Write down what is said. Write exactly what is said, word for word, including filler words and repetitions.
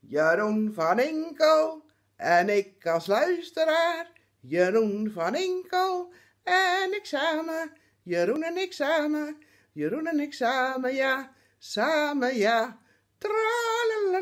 Jeroen van Inkel en ik als luisteraar. Jeroen van Inkel en ik samen. Jeroen en ik samen. Jeroen en ik samen, ja. Samen, ja. Tralala.